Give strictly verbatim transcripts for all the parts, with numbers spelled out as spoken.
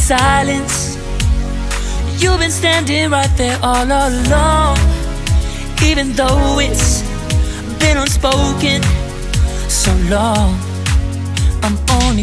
silence. You've been standing right there all along, even though it's been unspoken so long. I'm only...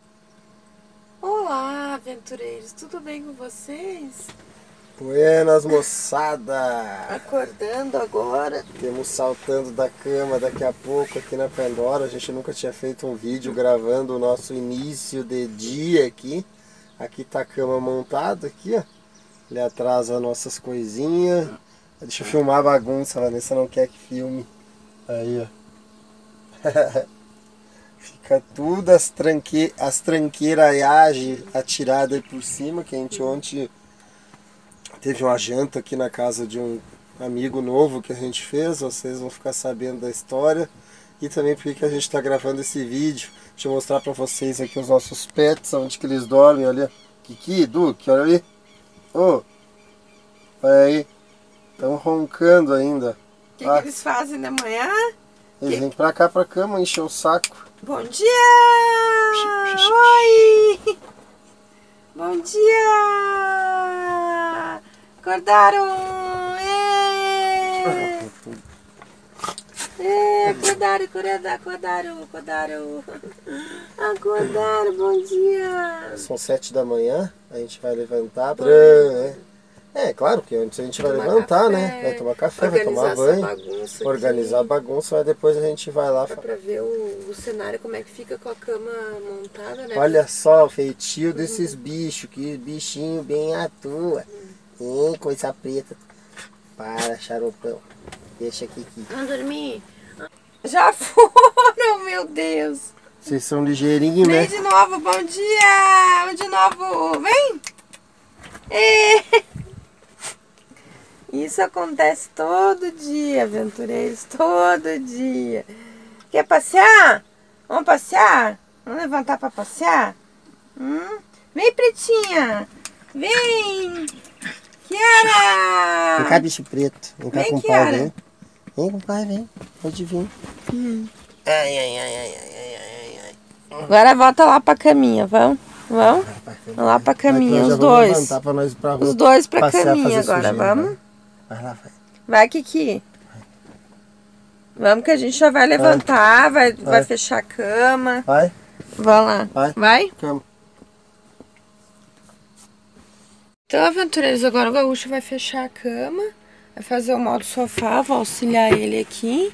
Olá, aventureiros, tudo bem com vocês? Buenas, moçada! Acordando agora. Temos saltando da cama daqui a pouco aqui na Pandora. A gente nunca tinha feito um vídeo gravando o nosso início de dia aqui. Aqui tá a cama montada aqui, ó. Ali atrás as nossas coisinhas. Deixa eu filmar a bagunça, a Vanessa não quer que filme. Aí, ó. Fica tudo as, tranque... as tranqueiraiagens atiradas aí por cima, que a gente ontem teve uma janta aqui na casa de um amigo novo que a gente fez. Vocês vão ficar sabendo da história. E também porque a gente está gravando esse vídeo. Deixa eu mostrar para vocês aqui os nossos pets, onde que eles dormem. Olha, Kiki, Duque, olha ali. Ô, oh, olha aí. Estão roncando ainda. O que, ah. que eles fazem de manhã? Eles que... vêm pra cá, pra cama, encher o saco. Bom dia! Oi! Bom dia! Acordaram! É. É, acordaram, acordaram, acordaram, acordaram. Acordaram, bom dia! São sete da manhã, a gente vai levantar pra... É, é claro que antes a gente vai levantar, café, né? Vai tomar café, vai tomar banho, organizar a bagunça, mas depois a gente vai lá... Pra, pra ver o, o cenário, como é que fica com a cama montada, né? Olha só o feitio desses uhum. bichos, que bichinho bem atua. Hum, coisa preta. Para, xaropão. Deixa aqui, aqui. Vamos dormir? Já foram, meu Deus. Vocês são ligeirinhos, né? Vem de novo, bom dia. Vem de novo, vem. É. Isso acontece todo dia, aventureiros, todo dia. Quer passear? Vamos passear? Vamos levantar para passear? Hum? Vem, pretinha. Vem. Kiara. Vem cá, bicho preto. Vem cá, vem, com o pai, vem. Vem com o pai, vem. Pode vir. Hum. Ai, ai, ai, ai, ai, ai, ai. Agora volta lá pra caminha, vamos? Vamos? Vamos lá pra caminha, os dois. Pra nós pra rua, os dois pra passear, caminha agora, sujeira, vamos? Vai lá, vai. Vai, Kiki. Vai. Vamos que a gente já vai levantar, vai, vai. vai fechar a cama. Vai. Vamos lá. Vai. Vai? Cama. Então, aventureiros, agora o Gaúcho vai fechar a cama. Vai fazer o modo sofá, vou auxiliar ele aqui.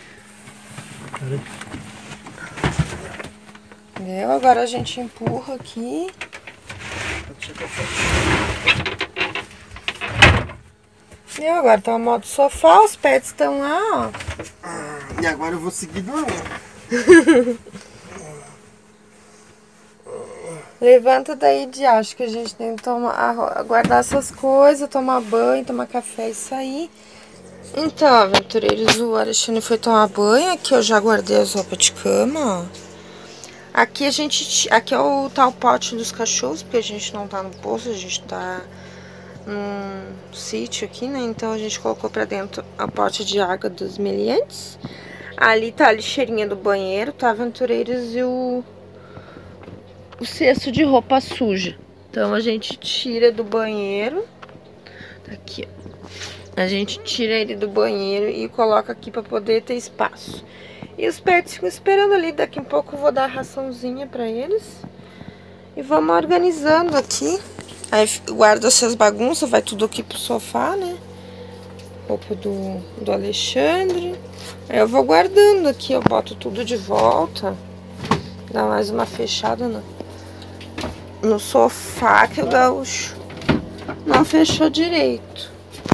Entendeu? Agora a gente empurra aqui. E agora tá o modo sofá, os pets estão lá, ó. E agora eu vou seguir dormindo. Levanta daí de acho que a gente tem que tomar, guardar essas coisas, tomar banho, tomar café e sair. Então, aventureiros, o Alexandre foi tomar banho. Aqui eu já guardei as roupas de cama, ó. Aqui a gente, aqui é o tal pote dos cachorros, porque a gente não tá no poço, a gente tá num sítio aqui, né? Então a gente colocou pra dentro a pote de água dos meliantes. Ali tá a lixeirinha do banheiro, tá, aventureiros, e o, o cesto de roupa suja. Então a gente tira do banheiro. Tá aqui, ó. A gente tira ele do banheiro e coloca aqui pra poder ter espaço. E os pets ficam esperando ali. Daqui a pouco eu vou dar a raçãozinha pra eles. E vamos organizando aqui. Aí guardo essas bagunças, vai tudo aqui pro sofá, né? Roupa do, do Alexandre. Aí eu vou guardando aqui, eu boto tudo de volta. Dá mais uma fechada no, no sofá que o Gaúcho não fechou direito.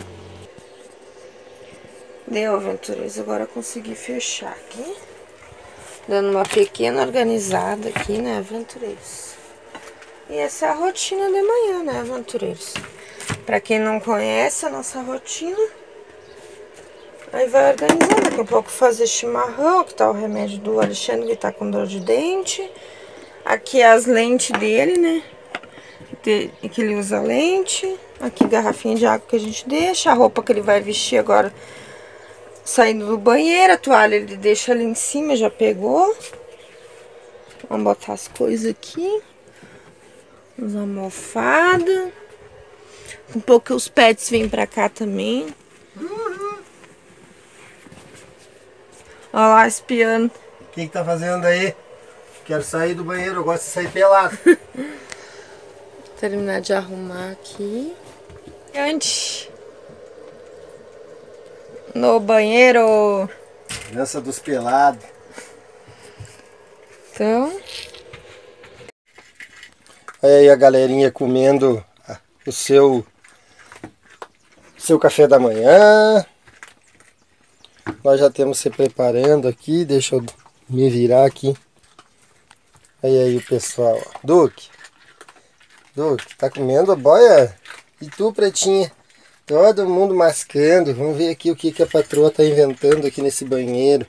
Deu, aventureiros, agora eu consegui fechar aqui. Dando uma pequena organizada aqui, né, aventureiros? E essa é a rotina de manhã, né, aventureiros? Pra quem não conhece a nossa rotina, aí vai organizando. Daqui a pouco fazer chimarrão, que tá o remédio do Alexandre, que tá com dor de dente. Aqui as lentes dele, né? Que ele usa lente. Aqui garrafinha de água que a gente deixa. A roupa que ele vai vestir agora saindo do banheiro. A toalha ele deixa ali em cima, já pegou. Vamos botar as coisas aqui. Os almofadas. Um pouco que os pets vêm pra cá também. Uhum. Olha lá, espiando. O que que tá fazendo aí? Quero sair do banheiro, eu gosto de sair pelado. Terminar de arrumar aqui. Antes. No banheiro. Dança dos pelados. Então. Olha aí a galerinha comendo o seu, seu café da manhã. Nós já temos se preparando aqui. Deixa eu me virar aqui. Olha aí o pessoal. Duque. Duque, tá comendo a boia? E tu, pretinha? Todo mundo mascando. Vamos ver aqui o que, que a patroa tá inventando aqui nesse banheiro.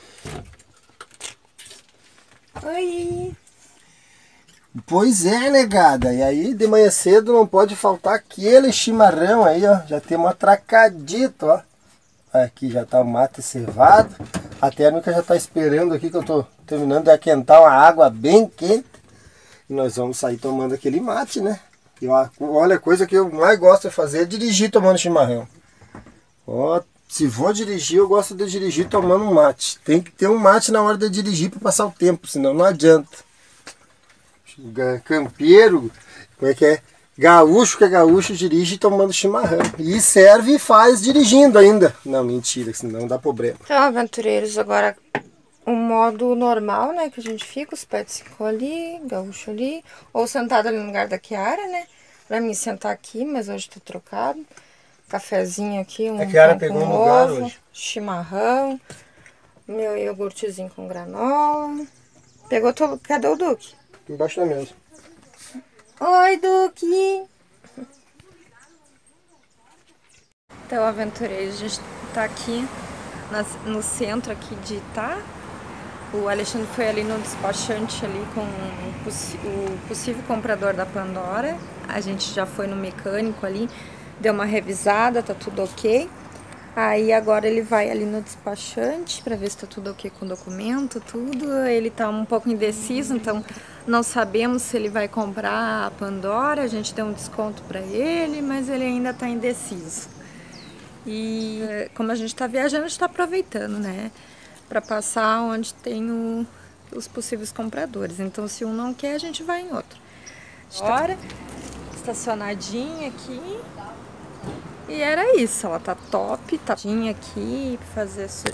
Oi. Pois é, negada. E aí de manhã cedo não pode faltar aquele chimarrão aí, ó. Já temos atracadito, ó. Aqui já tá o mate cevado. A térmica já tá esperando aqui que eu tô terminando de aquentar uma água bem quente. E nós vamos sair tomando aquele mate, né? E ó, olha, a coisa que eu mais gosto de fazer é dirigir tomando chimarrão. Ó, se vou dirigir, eu gosto de dirigir tomando um mate. Tem que ter um mate na hora de dirigir para passar o tempo, senão não adianta. Campeiro, como é que é? Gaúcho que é gaúcho dirige tomando chimarrão. E serve e faz dirigindo ainda. Não, mentira, senão dá problema. Então, aventureiros, agora o modo normal, né? Que a gente fica, os pets ficam ali, gaúcho ali. Ou sentado ali no lugar da Kiara, né? Pra mim sentar aqui, mas hoje tô trocado. Cafezinho aqui, um a Kiara pão pegou com um lugar ovo, hoje. Chimarrão, meu iogurtezinho com granola. Pegou todo... Cadê o Duque? Embaixo da mesa. Oi, Duque! Então, aventureiros, a gente tá aqui na, no centro aqui de Itá. O Alexandre foi ali no despachante ali com o, possi o possível comprador da Pandora. A gente já foi no mecânico ali, deu uma revisada, tá tudo ok. Aí agora ele vai ali no despachante para ver se tá tudo ok com o documento, tudo. Ele tá um pouco indeciso, então não sabemos se ele vai comprar a Pandora. A gente deu um desconto para ele, mas ele ainda tá indeciso. E como a gente tá viajando, a gente tá aproveitando, né? Para passar onde tem o, os possíveis compradores. Então se um não quer, a gente vai em outro. Agora, estacionadinha aqui. E era isso, ela tá top, tá aqui pra fazer isso.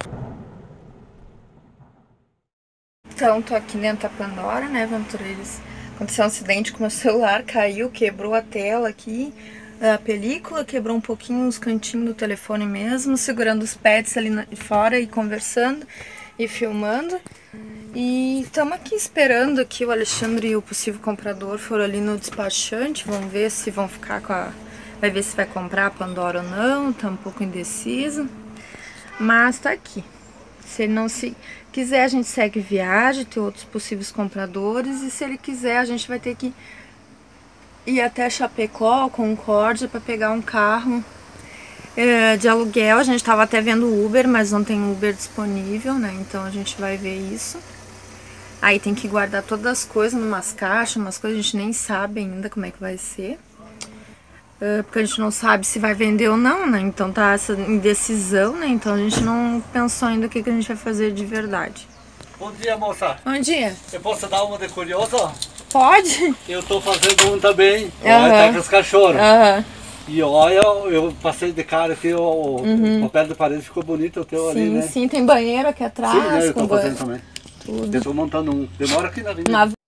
Então, tô aqui dentro da Pandora, né, aventureiros? Aconteceu um acidente com o meu celular, caiu, quebrou a tela aqui, a película, quebrou um pouquinho os cantinhos do telefone mesmo, segurando os pets ali fora e conversando e filmando. E estamos aqui esperando aqui o Alexandre e o possível comprador foram ali no despachante, vão ver se vão ficar com a... Vai ver se vai comprar a Pandora ou não, tá um pouco indeciso. Mas tá aqui. Se ele não se quiser, a gente segue viagem, tem outros possíveis compradores. E se ele quiser, a gente vai ter que ir até Chapecó, Concórdia, para pegar um carro é, de aluguel. A gente tava até vendo Uber, mas não tem Uber disponível, né? Então a gente vai ver isso. Aí tem que guardar todas as coisas numas caixas, umas coisas a gente nem sabe ainda como é que vai ser. Porque a gente não sabe se vai vender ou não, né? Então tá essa indecisão, né? Então a gente não pensou ainda o que, que a gente vai fazer de verdade. Bom dia, moça. Bom dia. Eu posso dar uma de curioso? Pode? Eu tô fazendo um também. Uhum. Olha, tá com os cachorros. Uhum. E olha, eu passei de cara aqui, o, uhum. o papel de parede ficou bonito o teu sim, ali, né? Sim, tem banheiro aqui atrás. Sim, né? Eu com tô fazendo também. Tudo. Eu tô montando um. Demora aqui na avenida. Na